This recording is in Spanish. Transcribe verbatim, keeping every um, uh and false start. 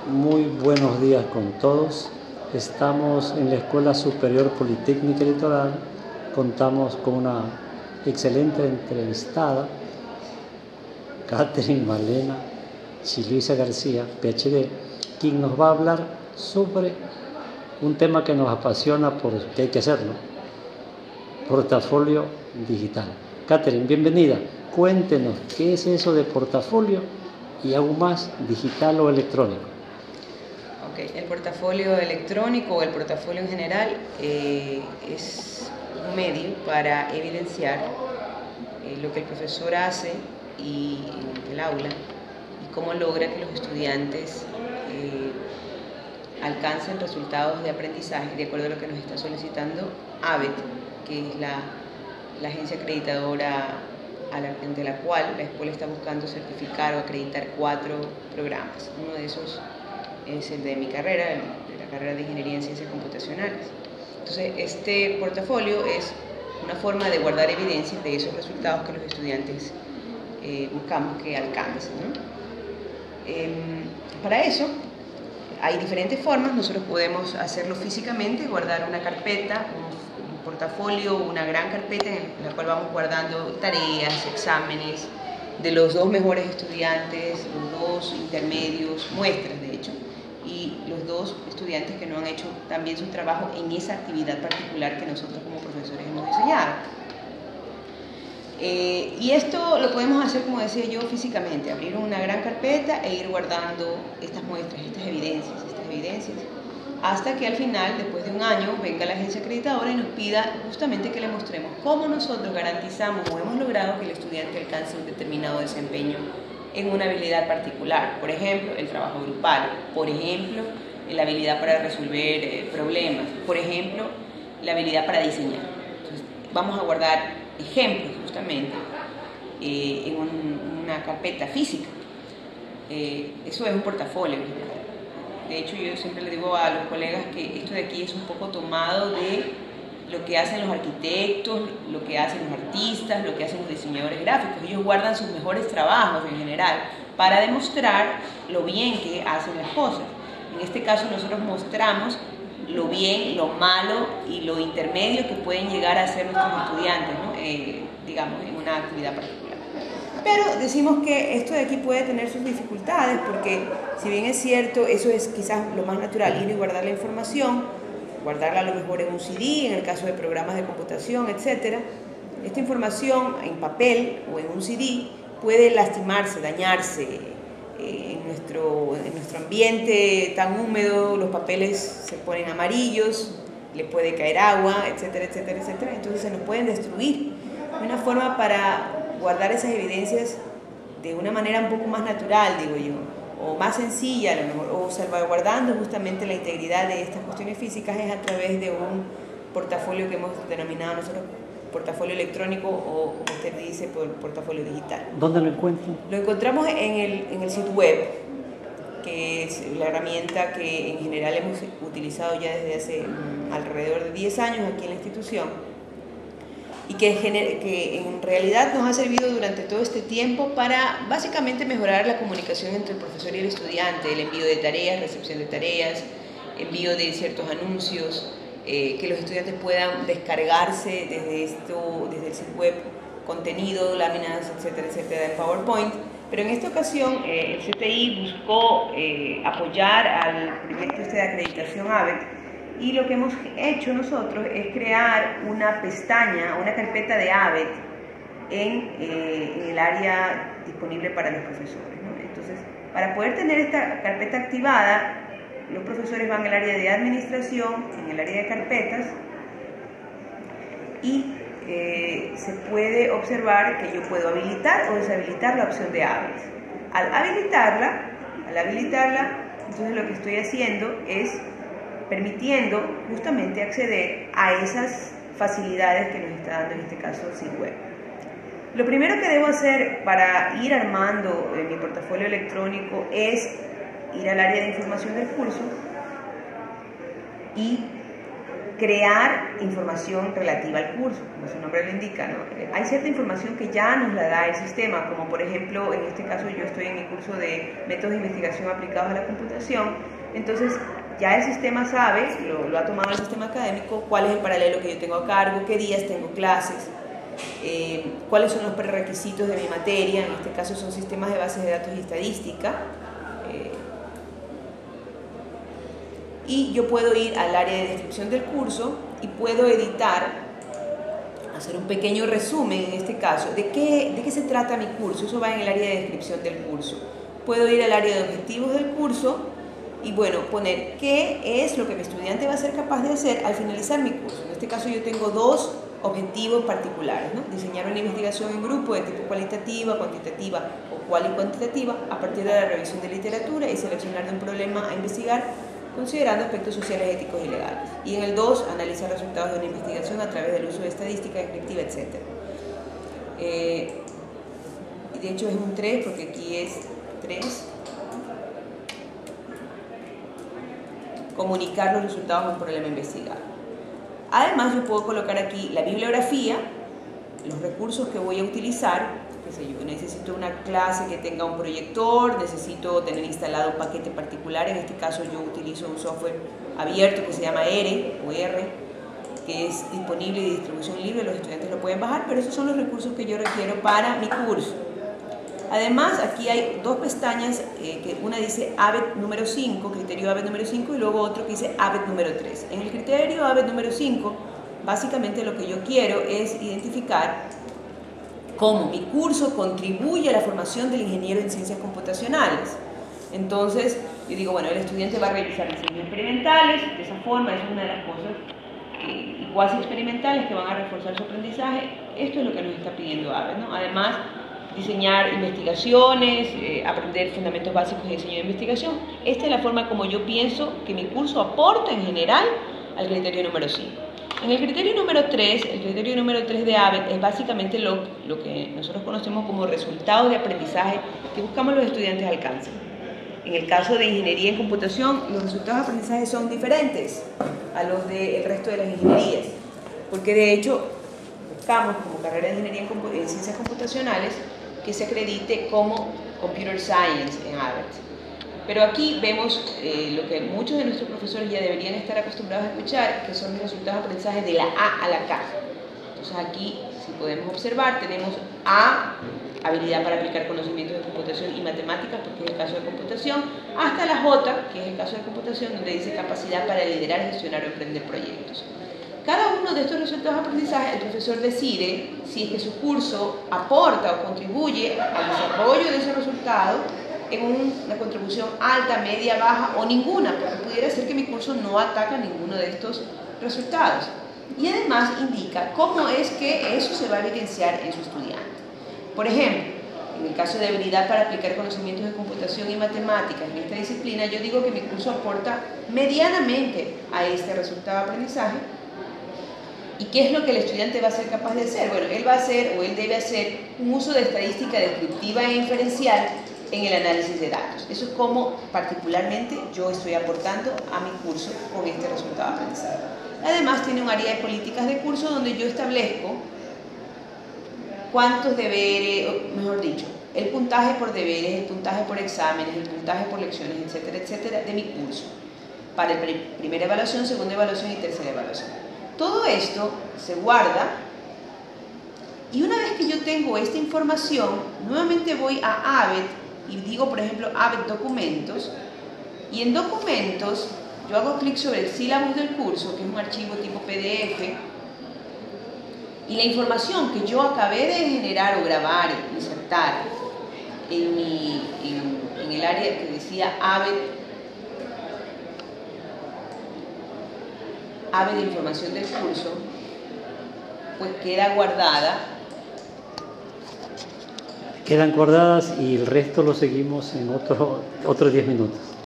Muy buenos días con todos. Estamos en la Escuela Superior Politécnica Litoral. Contamos con una excelente entrevistada, Catherine Malena Chiluisa García, P H D, quien nos va a hablar sobre un tema que nos apasiona porque hay que hacerlo: portafolio digital. Catherine, bienvenida. Cuéntenos, ¿qué es eso de portafolio y aún más digital o electrónico? Okay. El portafolio electrónico o el portafolio en general eh, es un medio para evidenciar eh, lo que el profesor hace y, en el aula y cómo logra que los estudiantes eh, alcancen resultados de aprendizaje de acuerdo a lo que nos está solicitando A B E T, que es la, la agencia acreditadora ante la cual la escuela está buscando certificar o acreditar cuatro programas. Uno de esos es el de mi carrera, de la carrera de Ingeniería en Ciencias Computacionales. Entonces, este portafolio es una forma de guardar evidencias de esos resultados que los estudiantes eh, buscamos que alcancen, ¿no? Eh, para eso hay diferentes formas. Nosotros podemos hacerlo físicamente, guardar una carpeta, un, un portafolio, una gran carpeta en la cual vamos guardando tareas, exámenes de los dos mejores estudiantes, los dos intermedios, muestras de hecho, y los dos estudiantes que no han hecho también su trabajo en esa actividad particular que nosotros como profesores hemos diseñado. Eh, y esto lo podemos hacer, como decía yo, físicamente, abrir una gran carpeta e ir guardando estas muestras, estas evidencias, estas evidencias, hasta que al final, después de un año, venga la agencia acreditadora y nos pida justamente que le mostremos cómo nosotros garantizamos o hemos logrado que el estudiante alcance un determinado desempeño en una habilidad particular. Por ejemplo, el trabajo grupal, por ejemplo, la habilidad para resolver eh, problemas, por ejemplo, la habilidad para diseñar. Entonces, vamos a guardar ejemplos justamente eh, en un, una carpeta física. Eh, eso es un portafolio en general. De hecho, yo siempre le digo a los colegas que esto de aquí es un poco tomado de lo que hacen los arquitectos, lo que hacen los artistas, lo que hacen los diseñadores gráficos. Ellos guardan sus mejores trabajos en general para demostrar lo bien que hacen las cosas. En este caso nosotros mostramos lo bien, lo malo y lo intermedio que pueden llegar a ser nuestros estudiantes, ¿no? eh, digamos, en una actividad particular. Pero decimos que esto de aquí puede tener sus dificultades porque, si bien es cierto, eso es quizás lo más natural, ir y guardar la información, guardarla a lo mejor en un C D, en el caso de programas de computación, etcétera. Esta información en papel o en un C D puede lastimarse, dañarse. Eh, en, nuestro, en nuestro ambiente tan húmedo, los papeles se ponen amarillos, le puede caer agua, etcétera, etcétera, etcétera. Entonces se nos pueden destruir. Una forma para guardar esas evidencias de una manera un poco más natural, digo yo, o más sencilla, a lo mejor, o salvaguardando justamente la integridad de estas cuestiones físicas, es a través de un portafolio que hemos denominado nosotros portafolio electrónico o, como usted dice, por portafolio digital. ¿Dónde lo encuentran? Lo encontramos en el, en el sitio web, que es la herramienta que en general hemos utilizado ya desde hace um, alrededor de diez años aquí en la institución, y que, que en realidad nos ha servido durante todo este tiempo para básicamente mejorar la comunicación entre el profesor y el estudiante, el envío de tareas, recepción de tareas, envío de ciertos anuncios, eh, que los estudiantes puedan descargarse desde, esto, desde el sitio web contenido, láminas, etcétera, etcétera, en PowerPoint. Pero en esta ocasión eh, el C T I buscó eh, apoyar al proyecto este de acreditación A B E T. Y lo que hemos hecho nosotros es crear una pestaña, una carpeta de A B E T en, eh, en el área disponible para los profesores, ¿no? Entonces, para poder tener esta carpeta activada, los profesores van al área de administración, en el área de carpetas, y eh, se puede observar que yo puedo habilitar o deshabilitar la opción de A B E T. Al habilitarla, al habilitarla, entonces lo que estoy haciendo es permitiendo justamente acceder a esas facilidades que nos está dando en este caso el sitio web. Lo primero que debo hacer para ir armando eh, mi portafolio electrónico es ir al área de información del curso y crear información relativa al curso, como su nombre lo indica, ¿no? Hay cierta información que ya nos la da el sistema, como por ejemplo, en este caso yo estoy en el curso de métodos de investigación aplicados a la computación, entonces ya el sistema sabe, lo, lo ha tomado el sistema académico, cuál es el paralelo que yo tengo a cargo, qué días tengo clases, eh, cuáles son los prerequisitos de mi materia, en este caso son sistemas de bases de datos y estadística, eh, y yo puedo ir al área de descripción del curso y puedo editar, hacer un pequeño resumen en este caso, de qué, de qué se trata mi curso. Eso va en el área de descripción del curso. Puedo ir al área de objetivos del curso y bueno, poner qué es lo que mi estudiante va a ser capaz de hacer al finalizar mi curso. En este caso yo tengo dos objetivos particulares, ¿no? Diseñar una investigación en grupo de tipo cualitativa, cuantitativa o cual y cuantitativa a partir de la revisión de literatura y seleccionar de un problema a investigar considerando aspectos sociales, éticos y legales. Y en el dos, analizar resultados de una investigación a través del uso de estadística, descriptiva, etcétera. Eh, de hecho es un tres porque aquí es tres. Comunicar los resultados de un problema investigado. Además yo puedo colocar aquí la bibliografía, los recursos que voy a utilizar. Qué sé yo, necesito una clase que tenga un proyector, necesito tener instalado un paquete particular, en este caso yo utilizo un software abierto que se llama R o R, que es disponible y de distribución libre, los estudiantes lo pueden bajar, pero esos son los recursos que yo requiero para mi curso. Además, aquí hay dos pestañas, eh, que una dice A B E T número cinco, criterio A B E T número cinco, y luego otro que dice A B E T número tres. En el criterio A B E T número cinco, básicamente lo que yo quiero es identificar cómo mi curso contribuye a la formación del ingeniero en ciencias computacionales. Entonces, yo digo, bueno, el estudiante va a realizar diseños experimentales, de esa forma es una de las cosas eh, cuasi experimentales que van a reforzar su aprendizaje. Esto es lo que nos está pidiendo A B E T, ¿no? Además, diseñar investigaciones, eh, aprender fundamentos básicos de diseño de investigación. Esta es la forma como yo pienso que mi curso aporta en general al criterio número cinco. En el criterio número tres, el criterio número tres de A B E T es básicamente lo, lo que nosotros conocemos como resultados de aprendizaje que buscamos los estudiantes alcancen. En el caso de ingeniería en computación, los resultados de aprendizaje son diferentes a los del resto de las ingenierías, porque de hecho buscamos como carrera de ingeniería en, en ciencias computacionales que se acredite como Computer Science en A B E T. Pero aquí vemos eh, lo que muchos de nuestros profesores ya deberían estar acostumbrados a escuchar, que son los resultados de aprendizaje de la A a la K. Entonces aquí, si podemos observar, tenemos A, habilidad para aplicar conocimientos de computación y matemáticas, porque es el caso de computación, hasta la J, que es el caso de computación, donde dice capacidad para liderar, gestionar o emprender proyectos. Cada uno de estos resultados de aprendizaje, el profesor decide si es que su curso aporta o contribuye al desarrollo de ese resultado en una contribución alta, media, baja o ninguna, porque pudiera ser que mi curso no ataca ninguno de estos resultados. Y además indica cómo es que eso se va a evidenciar en su estudiante. Por ejemplo, en el caso de habilidad para aplicar conocimientos de computación y matemáticas en esta disciplina, yo digo que mi curso aporta medianamente a este resultado de aprendizaje. ¿Y qué es lo que el estudiante va a ser capaz de hacer? Bueno, él va a hacer o él debe hacer un uso de estadística descriptiva e inferencial en el análisis de datos. Eso es como particularmente yo estoy aportando a mi curso con este resultado de aprendizaje. Además tiene un área de políticas de curso donde yo establezco cuántos deberes, o mejor dicho, el puntaje por deberes, el puntaje por exámenes, el puntaje por lecciones, etcétera, etcétera, de mi curso, para primera evaluación, segunda evaluación y tercera evaluación. Todo esto se guarda y una vez que yo tengo esta información, nuevamente voy a A B E T y digo, por ejemplo, A B E T documentos, y en documentos yo hago clic sobre el sílabus del curso, que es un archivo tipo P D F, y la información que yo acabé de generar o grabar, insertar en, mi, en, en el área que decía A B E T, A B E T de información del curso, pues queda guardada. Quedan guardadas y el resto lo seguimos en otro, otros diez minutos.